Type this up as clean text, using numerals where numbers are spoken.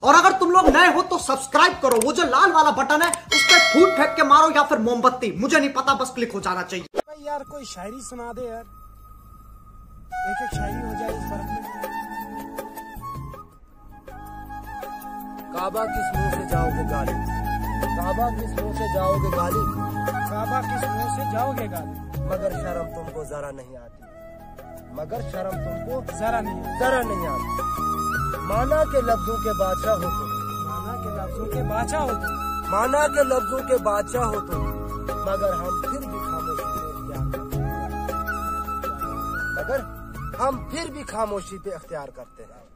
और अगर तुम लोग नए हो तो सब्सक्राइब करो, वो जो लाल वाला बटन है उस पर फूट फेंक के मारो या फिर मोमबत्ती, मुझे नहीं पता, बस क्लिक हो जाना चाहिए। भाई यार कोई शायरी सुना दे यार, एक एक शायरी हो जाए इस फर्क में। काबा किस मुंह से जाओगे गाली, काबा किस मुंह से जाओगे गाली, काबा किस मुंह से जाओगे गाली, मगर शर्म तुमको जरा नहीं आती, मगर शर्म तुमको जरा नहीं आती। माना के लफ्जों के बादशाह हो तुम, माना के लफ्जों के बादशाह हो तुम, माना के लफ्जों के बादशाह हो तुम, मगर हम फिर भी खामोशी पे इख्तियार करते हैं, मगर हम फिर भी खामोशी पे इख्तियार करते हैं।